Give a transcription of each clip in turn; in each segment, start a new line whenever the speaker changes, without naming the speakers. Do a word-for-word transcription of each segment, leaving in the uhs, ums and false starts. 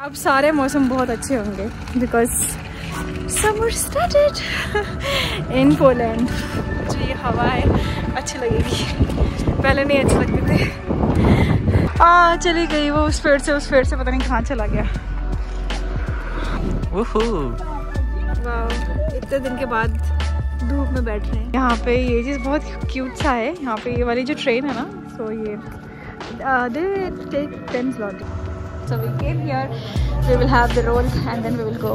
अब सारे मौसम बहुत अच्छे होंगे because summer started in Poland. जो ये हवा है अच्छी लगेगी, पहले नहीं अच्छी लगती थी। आ चली गई वो उस पेड़ से उस पेड़ से पता नहीं कहाँ चला गया। वाह, इतने दिन के बाद धूप में बैठ रहे हैं। यहाँ पे ये चीज़ बहुत क्यूट सा है। यहाँ पे ये वाली जो ट्रेन है ना, सो ये they take ten zloty. So we came here, we will have the roll and then we will go.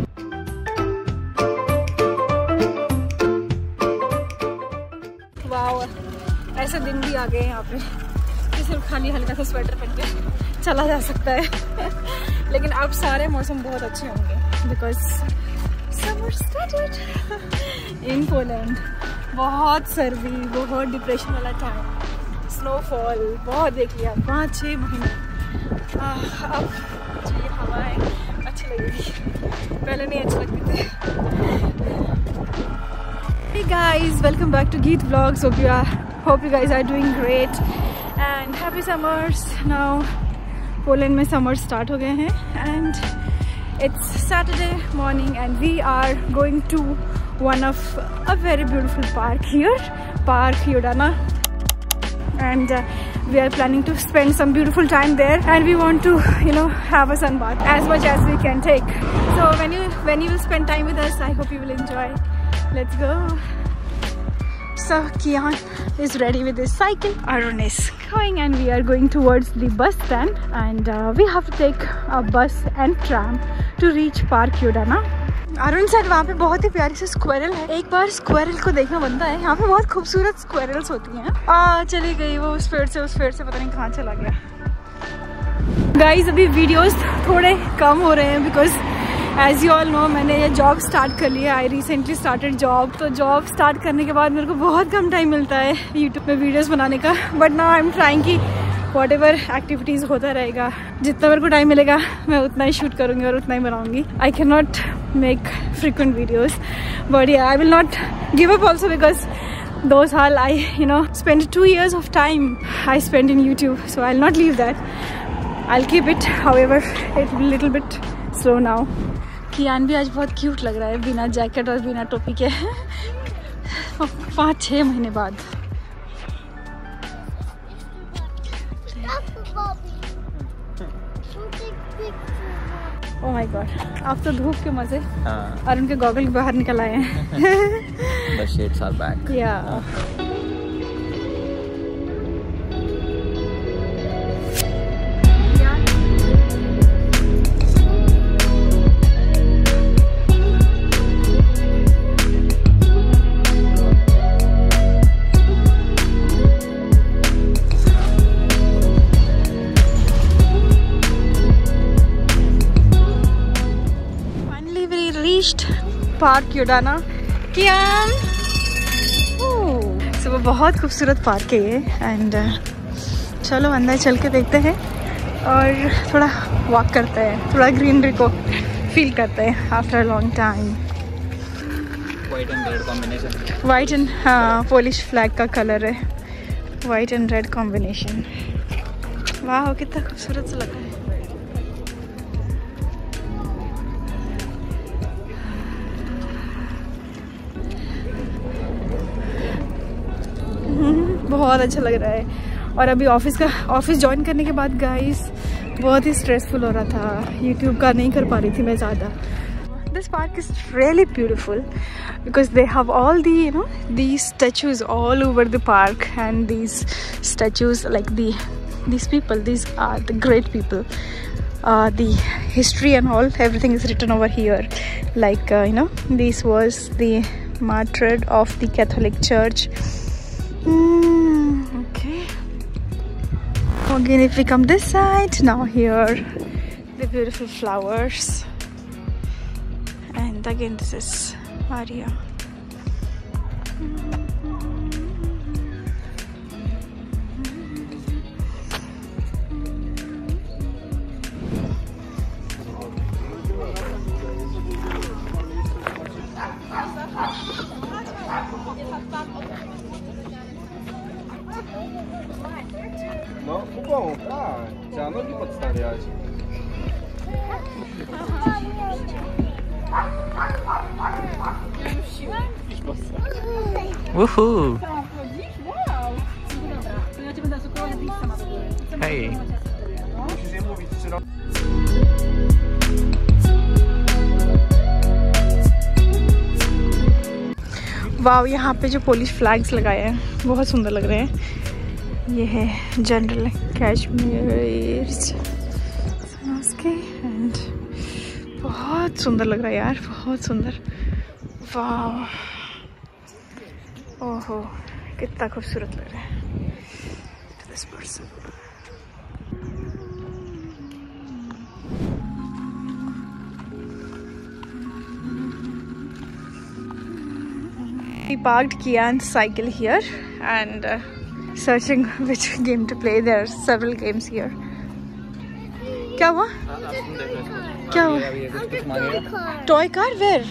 Wow, ऐसे दिन भी आ गए यहाँ पे कि सिर्फ खाली हल्का सा स्वेटर पहन के चला जा सकता है। लेकिन अब सारे मौसम बहुत अच्छे होंगे because summer started in Poland. बहुत सर्दी, बहुत डिप्रेशन वाला टाइम, स्नोफॉल बहुत देख लिया, पाँच छः महीने। आ, अब जो ये हवा है अच्छी लगेगी, पहले नहीं अच्छी लगती थी। Hey guys, welcome back to Geet Vlogs. Hope you are, hope you guys are doing great and happy summers. Now Poland में समर स्टार्ट हो गए हैं and it's Saturday morning and we are going to one of a very beautiful park here, Park Jordana, and uh, we are planning to spend some beautiful time there and we want to, you know, have a sun bath as much as we can take. So when you when you will spend time with us, I hope you will enjoy. Let's go. So Kian is ready with his cycle. Arun is going and we are going towards the bus stand and uh, we have to take a bus and tram to reach Park Jordana. Arun sir वहाँ पे बहुत ही प्यारी सी squirrel है, एक बार squirrel को देखना बनता है। यहाँ पे बहुत खूबसूरत स्क्वेरल्स होती हैं। आ चली गई वो उस पेड़ से उस पेड़ से पता नहीं कहाँ चला गया। गाइस अभी वीडियोस थोड़े कम हो रहे हैं because as you all know मैंने ये जॉब स्टार्ट कर लिया। I recently started job. तो जॉब स्टार्ट करने के बाद मेरे को बहुत कम टाइम मिलता है यूट्यूब पे वीडियोस बनाने का। But now I am trying कि वॉट एवर एक्टिविटीज़ होता रहेगा, जितना मेरे को टाइम मिलेगा मैं उतना ही शूट करूँगी और उतना ही बनाऊँगी। I can not make frequent videos but I will not give up also because दो साल I you know spend two years of time I spend in YouTube, so I will not leave that. I will keep it, however it will little bit slow now. Kian भी आज बहुत cute लग रहा है बिना jacket और बिना टोपी के पाँच छः महीने बाद। ओह माय गॉड, आप तो धूप के मजे और उनके गॉगल बाहर निकल आए हैं।
The shades are back.
Yeah. Park Jordana Kian. So वो बहुत खूबसूरत पार्क है ये एंड चलो अंदर चल के देखते हैं और थोड़ा वॉक करते हैं, थोड़ा ग्रीनरी को फील करते हैं after a long time.
White and red combination.
White and हाँ, पोलिश फ्लैग का कलर है, वाइट एंड रेड कॉम्बिनेशन। वाह कितना खूबसूरत सा लग रहा है। बहुत अच्छा लग रहा है। और अभी ऑफिस का ऑफिस ज्वाइन करने के बाद गाइस बहुत ही स्ट्रेसफुल हो रहा था, यूट्यूब का नहीं कर पा रही थी मैं ज़्यादा। This park is really beautiful because they have all the you know these statues all over the park and these statues like the these people, these are the great people, the history and all everything is written over here like you know this was the martyred of the Catholic Church. Mm, okay. Again, if we come this side, now here the beautiful flowers, and again this is Maria.
No, kupą, tak. Trzeba nogi podstawiać. Woohoo! Hey.
Wow, यहाँ पे जो Polish flags लगाए हैं बहुत सुंदर लग रहे हैं। ये है जनरल कश्मीर एंड बहुत सुंदर लग रहा है यार, बहुत सुंदर। वाव, ओहो कितना खूबसूरत लग रहा है। This person we parked Kian's cycle here and uh, searching which game to play. There are several games here. क्या हुआ? क्या हुआ? Toy car where?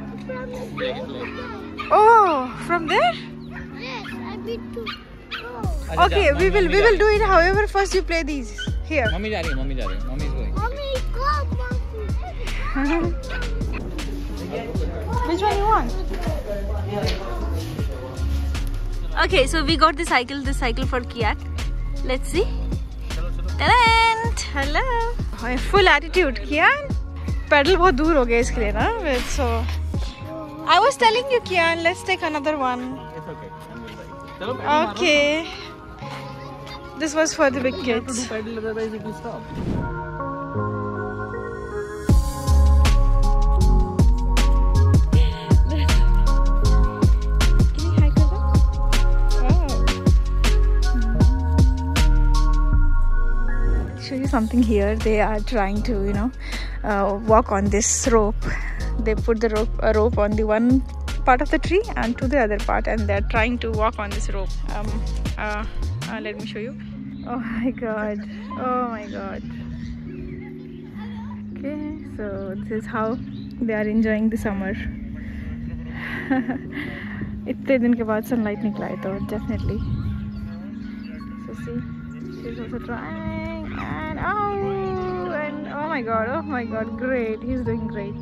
Oh, from there?
Yes, I been to.
Okay, we will we will do it. However, first you play these here.
Mommy जा रही है, mommy जा रही है, mommy is going.
Mommy, go, mommy.
Which one you want? Okay, so we got the cycle, the cycle for Kian. Let's see. Talent! Hello. Full attitude, Kian. Pedal बहुत दूर हो गया इसके लिए ना. So I was telling you, Kian, let's take another one.
It's okay.
Okay. This was for the big kids.
Pedal, otherwise it will stop.
Something here. They are trying to, you know, uh, walk on this rope. They put the rope, a rope on the one part of the tree and to the other part, and they're trying to walk on this rope. Um, uh, uh, let me show you. Oh my god! Oh my god! Okay, so this is how they are enjoying the summer. इतने दिन के बाद sunlight निकला है तो definitely. So see, she's also trying. And oh, and oh my god, oh my god, great, he's doing great.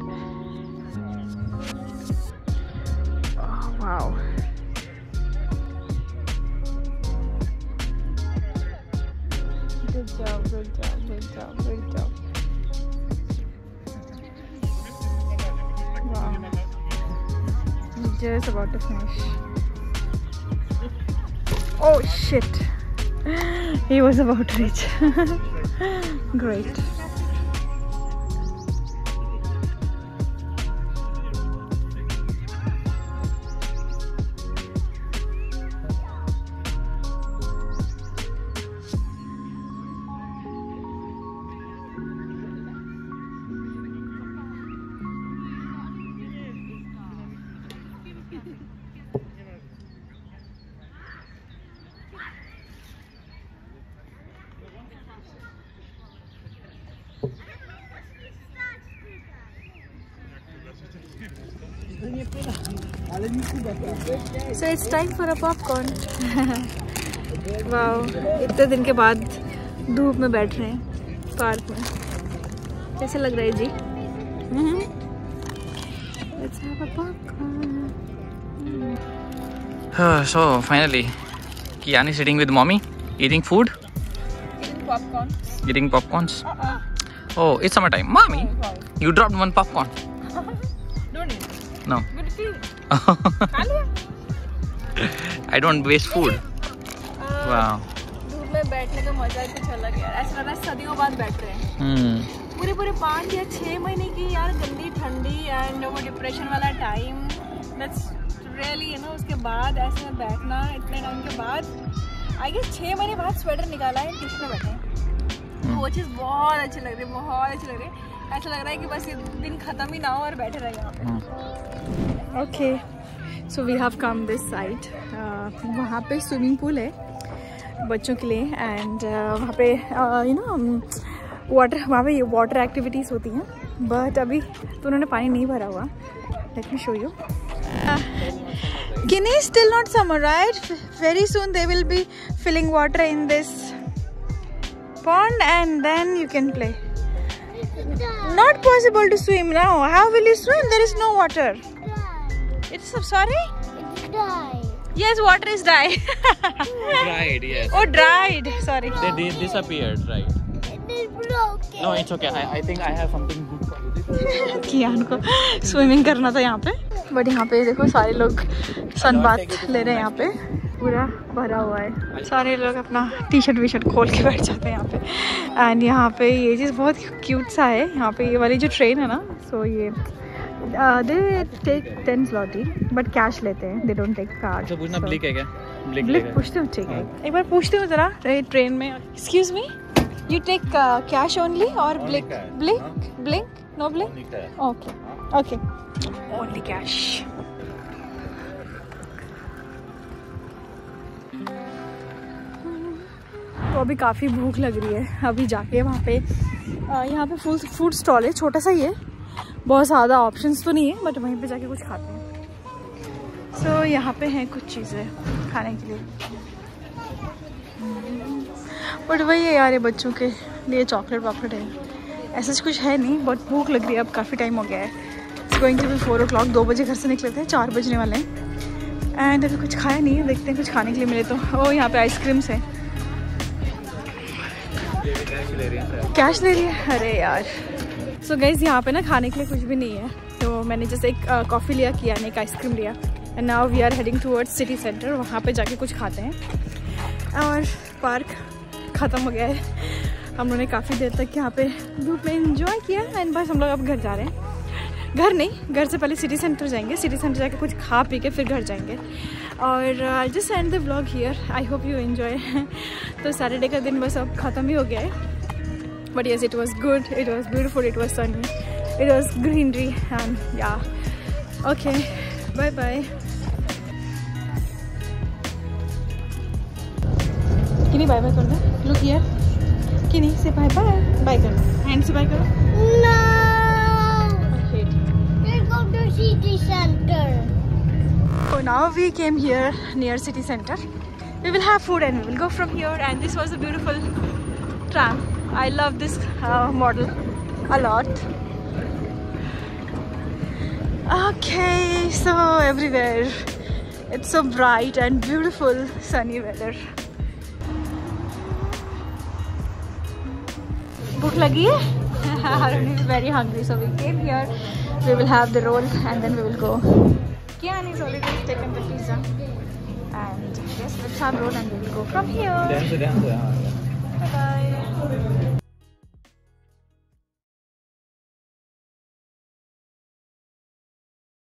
Oh wow. Good job, good job, good job, good job. Wow. He's just about to finish. Oh shit. He was about to reach. Great. So it's time for a popcorn. Wow, इतने दिन के बाद धूप में बैठ रहे हैं park में. कैसे लग रहा है जी? Let's have a popcorn.
Uh, so finally, Kian is sitting with mommy, eating food.
Eating popcorn.
Eating popcorns.
Uh-uh.
Oh, it's summertime. Mommy,
Oh,
you dropped one popcorn.
don't eat.
No.
Good to eat.
I don't waste food. Wow.
धूप में बैठने का मजा कुछ अलग है यार. ऐसा लग रहा है सदियों बाद बैठ रहे हैं.
Hmm.
पूरे पूरे पाँच या छः महीने की यार गंदी ठंडी एंड वो डिप्रेशन वाला time. That's really, you know, उसके बाद ऐसे में बैठना इतने टाइम के बाद, आई गेस छः महीने बाद स्वेटर निकाला है, किस में बैठे हैं. वो चीज़ बहुत अच्छी लग रही है, बहुत अच्छी लग रही है. ऐसा लग रहा है कि बस ये दिन ख़त्म ही ना हो और बैठे रहे यहाँ पे. Okay, so we have come this side. वहाँ पे स्विमिंग पूल है बच्चों के लिए एंड uh, वहाँ पे यू नो वाटर, वहाँ पे वाटर एक्टिविटीज़ होती हैं. बट अभी तो उन्होंने पानी नहीं भरा हुआ. Let me show you. Guinea is still not summer, right? Very soon they will be filling water in this pond and then you can play. Not possible to swim now. How will you swim? There is no water.
Die.
It's sorry?
It's die.
Yes, water is dry.
Dried, yes.
Oh, dried. Sorry.
They, they disappeared, right?
It is broken.
No, it's okay. I, I think I have something good for you.
Kian को swimming करना था यहाँ पे, but यहाँ पे देखो सारे लोग सन बाथ ले रहे हैं। यहाँ पे पूरा भरा हुआ है, सारे लोग अपना टी शर्ट वी शर्ट खोल के बैठ जाते हैं यहाँ पे। एंड यहाँ पे ये चीज़ बहुत क्यूट सा है। यहाँ पे ये वाली जो ट्रेन है ना, सो ये they take ten zloty but cash लेते हैं, दे डोंट टेक कार्ड।
तो पूछना ब्लिक है क्या? ब्लिक
ब्लिक पूछते हो? ठीक है, एक बार पूछते हो जरा ट्रेन में। Excuse me, you take cash only और BLIK? BLIK blink no blink? Okay okay, only cash. तो अभी काफ़ी भूख लग रही है। अभी जाके वहाँ पे यहाँ पे फूड फूड स्टॉल है, छोटा सा ही है, बहुत ज़्यादा ऑप्शंस तो नहीं है, बट वहीं पे जाके कुछ खाते हैं। सो so, यहाँ पे हैं कुछ चीज़ें खाने के लिए, बट वही है यार, ये बच्चों के लिए चॉकलेट वॉकलेट है, ऐसा कुछ है नहीं। बट भूख लग रही है, अब काफ़ी टाइम हो गया है। It's going to be four o'clock, दो बजे घर से निकले थे, चार बजने वाले हैं एंड अभी कुछ खाया नहीं है। देखते हैं कुछ खाने के लिए मिले तो। ओ यहाँ पे आइसक्रीम्स है। कैश ले रही है? अरे यार। सो गाइज यहाँ पे ना खाने के लिए कुछ भी नहीं है, तो मैंने जैसे एक कॉफ़ी लिया, किया ने एक आइसक्रीम लिया and now we are heading towards city centre. वहाँ पे जाके कुछ खाते हैं। और पार्क ख़त्म हो गया है, हम लोगों ने काफ़ी देर तक यहाँ पे धूप में एंजॉय किया एंड बस हम लोग अब घर जा रहे हैं। घर नहीं, घर से पहले सिटी सेंटर जाएंगे, सिटी सेंटर जाके कुछ खा पी के फिर घर जाएंगे। और I just end the vlog here, I hope you enjoy. तो सैटरडे का दिन बस अब ख़त्म ही हो गया है, but yes, it was good, it was beautiful, it was sunny, it was greenery and yeah, okay, bye bye. Kini bye bye कर दो, look here, Kini say bye bye, bye करो, hand से bye करो।
No.
Okay.
Let's go to city center.
So now we came here near city center. We will have food and we will go from here. And this was a beautiful tram. I love this uh, model a lot. Okay, so everywhere it's so bright and beautiful sunny weather. Bhook lagi hai? Arun is very hungry, so we came here. We will have the roll and then we will go. Kian is already taken the pizza. And yes, let's have roll and we will go from here. Bye bye.